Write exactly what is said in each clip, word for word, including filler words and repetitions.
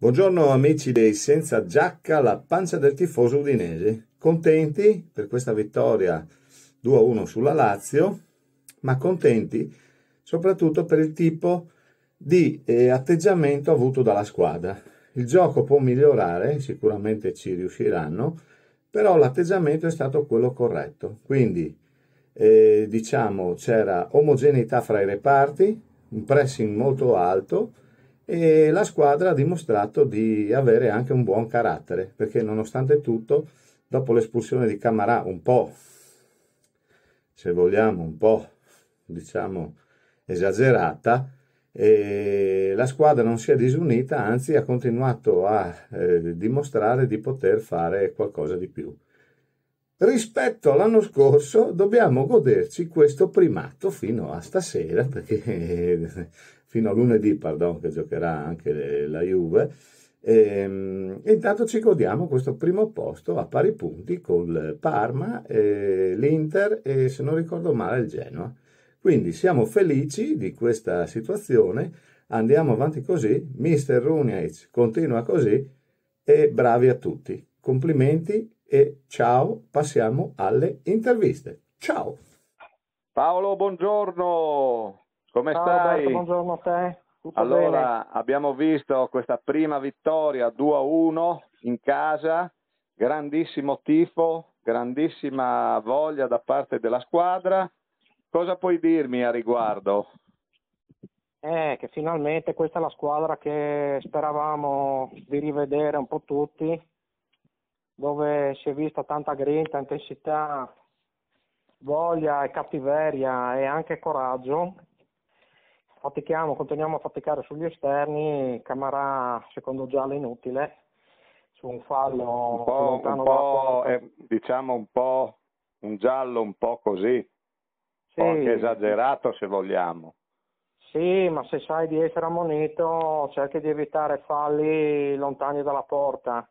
Buongiorno amici dei Senza Giacca, la pancia del tifoso udinese. Contenti per questa vittoria due a uno sulla Lazio, ma contenti soprattutto per il tipo di eh, atteggiamento avuto dalla squadra. Il gioco può migliorare, sicuramente ci riusciranno, però l'atteggiamento è stato quello corretto. Quindi eh, diciamo c'era omogeneità fra i reparti, un pressing molto alto e la squadra ha dimostrato di avere anche un buon carattere, perché nonostante tutto, dopo l'espulsione di Camarà un po', se vogliamo, un po', diciamo, esagerata, e la squadra non si è disunita, anzi ha continuato a eh, dimostrare di poter fare qualcosa di più. Rispetto all'anno scorso dobbiamo goderci questo primato fino a stasera, perché fino a lunedì, pardon, che giocherà anche la Juve. E, e intanto ci godiamo questo primo posto a pari punti col Parma, eh, l'Inter e, se non ricordo male, il Genoa. Quindi siamo felici di questa situazione, andiamo avanti così, mister Runjaic continua così e bravi a tutti. Complimenti e ciao, passiamo alle interviste. Ciao! Paolo, buongiorno! Come Ciao stai? Roberto, buongiorno a te. Tutto Allora, bene? abbiamo visto questa prima vittoria due a uno in casa, grandissimo tifo, grandissima voglia da parte della squadra. Cosa puoi dirmi a riguardo? Eh, che finalmente questa è la squadra che speravamo di rivedere un po' tutti, dove si è vista tanta grinta, intensità, voglia e cattiveria e anche coraggio. Fatichiamo, continuiamo a faticare sugli esterni, Camarà secondo giallo inutile, su un fallo Un po', lontano un dalla po' porta. eh, diciamo un po' un giallo un po' così, un po' Sì, anche esagerato se vogliamo. sì, ma se sai di essere ammonito cerchi di evitare falli lontani dalla porta.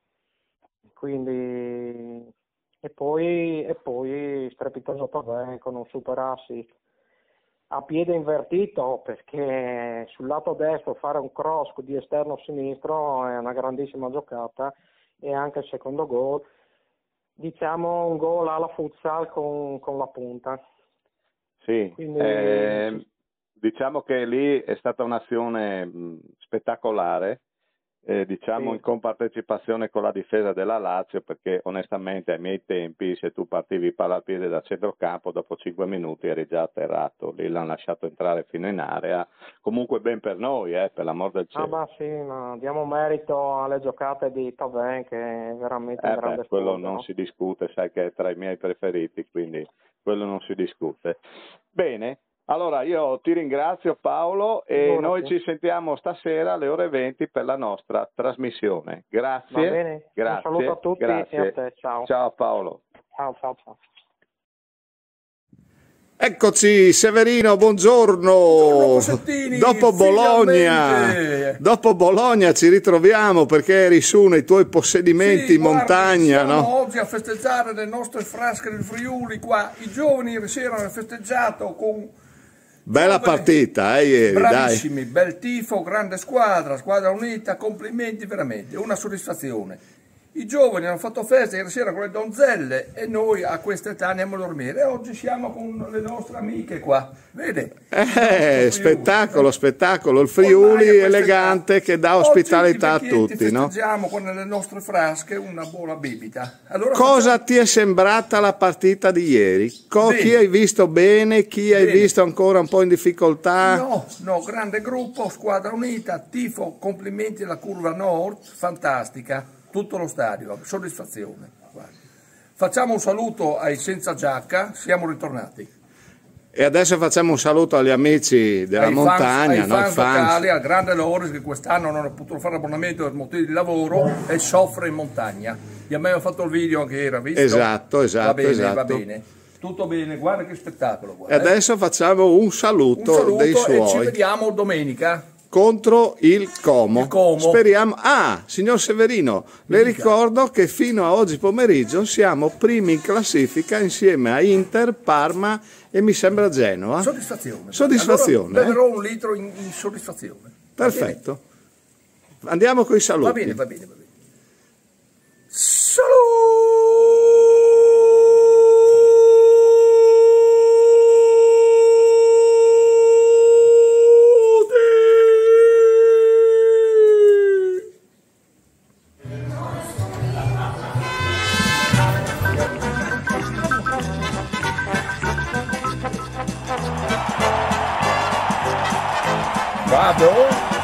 Quindi e poi, e poi strepitoso Tavè con un super assist a piede invertito, perché sul lato destro fare un cross di esterno sinistro è una grandissima giocata, e anche il secondo gol, diciamo un gol alla futsal con, con la punta. Sì, Quindi eh, diciamo che lì è stata un'azione mh, spettacolare, eh, diciamo sì. in compartecipazione con la difesa della Lazio, perché onestamente ai miei tempi se tu partivi palla al piede da centrocampo dopo cinque minuti eri già atterrato, lì l'hanno lasciato entrare fino in area, comunque ben per noi, eh, per l'amor del Ah cielo. bah sì, ma diamo merito alle giocate di Thauvin, che è veramente un Eh beh, grande quello non sfodero. si discute, sai che è tra i miei preferiti, quindi quello non si discute. Bene, allora io ti ringrazio Paolo e noi Figurati. ci sentiamo stasera alle ore venti per la nostra trasmissione. Va Grazie, bene? Un saluto a grazie, tutti e a grazie. te, ciao. Ciao Paolo. Ciao, ciao, ciao. Eccoci, Severino, buongiorno. Buongiorno Cossettini, Dopo Bologna, finalmente. dopo Bologna ci ritroviamo perché eri su nei tuoi possedimenti Sì, in guardi, montagna, siamo no? oggi a festeggiare le nostre frasche del Friuli qua. I giovani ieri sera hanno festeggiato con Bella giovani- partita, eh, ieri, bravissimi, bel tifo, grande squadra, squadra unita, complimenti veramente, una soddisfazione. I giovani hanno fatto festa ieri sera con le donzelle e noi a questa età andiamo a dormire. E oggi siamo con le nostre amiche qua, vede? dai. Il nostro Eh, Friuli. spettacolo, spettacolo. Il Ormai Friuli a questa elegante età. che dà Oggi ospitalità a i vecchietti tutti, no? festeggiamo con le nostre frasche una buona bibita. Allora Cosa facciamo- ti è sembrata la partita di ieri? Co- Bene. chi hai visto bene, chi hai Bene. visto ancora un po' in difficoltà? No, no, grande gruppo, squadra unita, tifo, complimenti alla curva nord, fantastica, tutto lo stadio, soddisfazione. Guarda. Facciamo un saluto ai Senza Giacca, siamo ritornati. E adesso facciamo un saluto agli amici della ai montagna, fans, no? ai I fans fans. locali, al grande Loris che quest'anno non ha potuto fare abbonamento per motivi di lavoro e soffre in montagna. Gli abbiamo fatto il video anche era, visto? Esatto, esatto, Va bene, esatto. va bene. Tutto bene, guarda che spettacolo. E Guarda, eh. adesso facciamo un saluto, Un saluto dei e ci suoi vediamo domenica. contro il Como. Il Como. Speriamo. Ah, signor Severino, le dica. ricordo che fino a oggi pomeriggio siamo primi in classifica insieme a Inter, Parma e mi sembra Genoa. Soddisfazione. Soddisfazione, Allora eh? beverò un litro in, in soddisfazione. Va bene? Perfetto. Andiamo con i saluti. Va bene, va bene, va bene. Saluti! Vado?